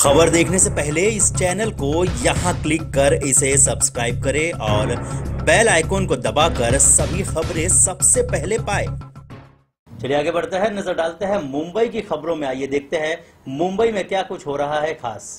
खबर देखने से पहले इस चैनल को यहां क्लिक कर इसे सब्सक्राइब करें और बेल आइकॉन को दबाकर सभी खबरें सबसे पहले पाएं। चलिए आगे बढ़ते हैं, नजर डालते हैं मुंबई की खबरों में। आइए देखते हैं मुंबई में क्या कुछ हो रहा है खास।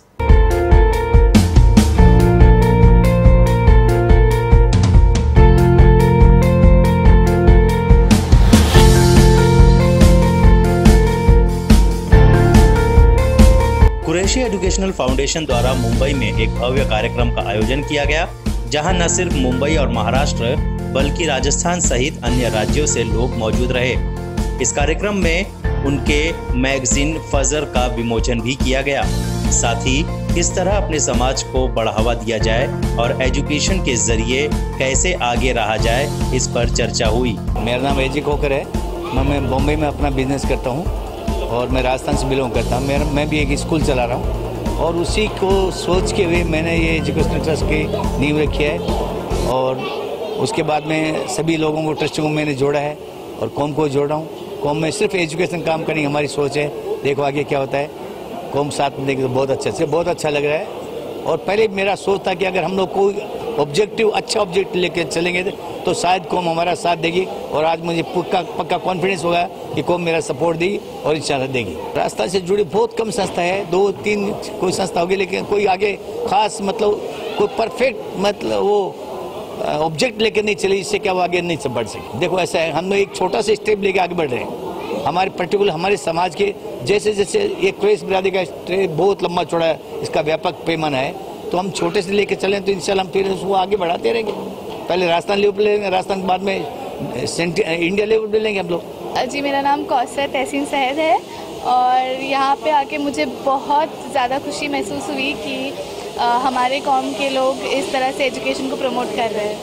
कुरैशी एजुकेशनल फाउंडेशन द्वारा मुंबई में एक भव्य कार्यक्रम का आयोजन किया गया, जहां न सिर्फ मुंबई और महाराष्ट्र बल्कि राजस्थान सहित अन्य राज्यों से लोग मौजूद रहे। इस कार्यक्रम में उनके मैगजीन फजर का विमोचन भी किया गया। साथ ही किस तरह अपने समाज को बढ़ावा दिया जाए और एजुकेशन के जरिए कैसे आगे रहा जाए, इस पर चर्चा हुई। मेरा नाम एजी खोकर है। मैं बॉम्बे में अपना बिजनेस करता हूँ और मैं राजस्थान से बिलोंग करता हूँ। मैं भी एक स्कूल चला रहा हूँ और उसी को सोच के हुए मैंने ये एजुकेशनल ट्रस्ट की नींव रखी है और उसके बाद में सभी लोगों को, ट्रस्ट को मैंने जोड़ा है और कौम को जोड़ रहा हूँ। कौम में सिर्फ एजुकेशन काम करनी हमारी सोच है। देखो आगे क्या होता है, कौम साथ में देखे तो बहुत अच्छा लग रहा है। और पहले मेरा सोच था कि अगर हम लोग कोई ऑब्जेक्टिव, अच्छा ऑब्जेक्टिव लेके चलेंगे तो शायद कौम हमारा साथ देगी और आज मुझे पक्का कॉन्फिडेंस होगा कि कौम मेरा सपोर्ट देगी और इंशाल्लाह देगी। राजस्थान से जुड़ी बहुत कम संस्था है, 2-3 कोई संस्था होगी, लेकिन कोई आगे खास कोई परफेक्ट वो ऑब्जेक्ट लेके नहीं चली, इससे क्या वो आगे नहीं बढ़ सके। देखो ऐसा है, हम लोग एक छोटा सा स्टेप लेके आगे बढ़ रहे हैं। हमारे पर्टिकुलर हमारे समाज के जैसे ये कुरैशी बिरादरी का स्टेप बहुत लंबा चौड़ा है, इसका व्यापक पैमाना है, तो हम छोटे से लेके चलें तो इंशाल्लाह हम फिर उसको आगे बढ़ाते रहेंगे। पहले राजस्थान लेवल पे लेंगे, राजस्थान के बाद में इंडिया लेवल पे लेंगे हम लोग। जी, मेरा नाम कौसर तहसीन सहद है और यहाँ पे आके मुझे बहुत ज़्यादा खुशी महसूस हुई कि हमारे कौम के लोग इस तरह से एजुकेशन को प्रमोट कर रहे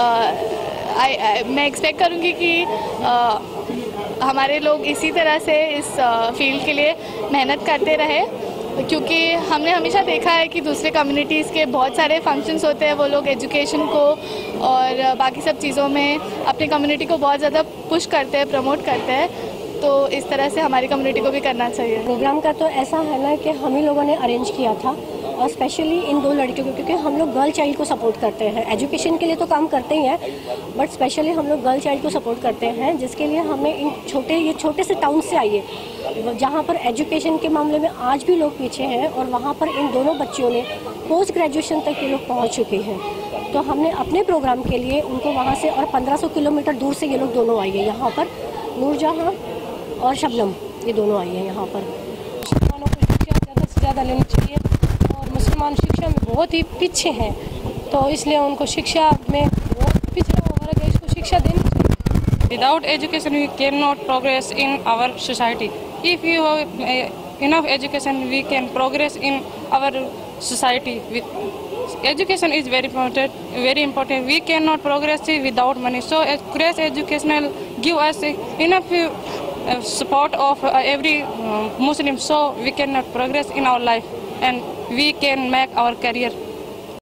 हैं। मैं एक्सपेक्ट करूँगी कि हमारे लोग इसी तरह से इस फील्ड के लिए मेहनत करते रहे, क्योंकि हमने हमेशा देखा है कि दूसरे कम्युनिटीज़ के बहुत सारे फंक्शंस होते हैं, वो लोग एजुकेशन को और बाकी सब चीज़ों में अपनी कम्युनिटी को बहुत ज़्यादा पुश करते हैं, प्रमोट करते हैं। तो इस तरह से हमारी कम्युनिटी को भी करना चाहिए। प्रोग्राम का तो ऐसा है ना कि हम ही लोगों ने अरेंज किया था और स्पेशली इन 2 लड़कियों को, क्योंकि हम लोग गर्ल चाइल्ड को सपोर्ट करते हैं। एजुकेशन के लिए तो काम करते ही हैं, बट स्पेशली हम लोग गर्ल चाइल्ड को सपोर्ट करते हैं, जिसके लिए हमें ये छोटे से टाउन से आइए जहाँ पर एजुकेशन के मामले में आज भी लोग पीछे हैं और वहाँ पर इन दोनों बच्चियों ने पोस्ट ग्रेजुएशन तक ये लोग पहुँच चुके हैं। तो हमने अपने प्रोग्राम के लिए उनको वहाँ से और 1500 किलोमीटर दूर से ये लोग दोनों आई है यहाँ पर। नूरजहां और शबनम ये दोनों आई हैं यहाँ पर। मुसलमानों को शिक्षा ज़्यादा से ज़्यादा लेनी चाहिए और मुसलमान शिक्षा में बहुत ही पीछे हैं, तो इसलिए उनको शिक्षा में बहुत पिछड़ा हमारा देश को शिक्षा देनी चाहिए। Without education, we cannot progress in our society. If you have enough education, we can progress in our society. Education is very important. We cannot progress without money. So, Kuresh Educational give us enough support of every Muslim, so we cannot progress in our life and we can make our career.